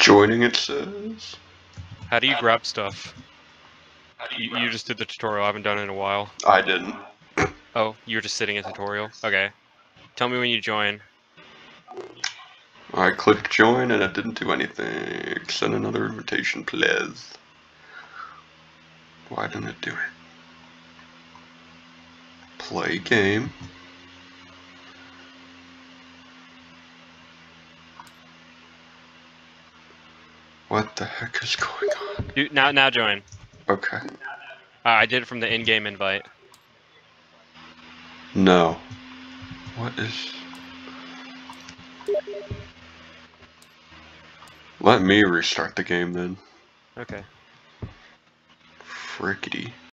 Joining, it says. How do you grab stuff? You just did the tutorial. I haven't done it in a while. I didn't. Oh, you were just sitting in tutorial? Okay. Tell me when you join. I clicked join and it didn't do anything. Send another invitation, please. Why didn't it do it? Play game. What the heck is going on? Dude, now join. Okay. I did it from the in-game invite. No. What is... Let me restart the game then. Okay. Frickety.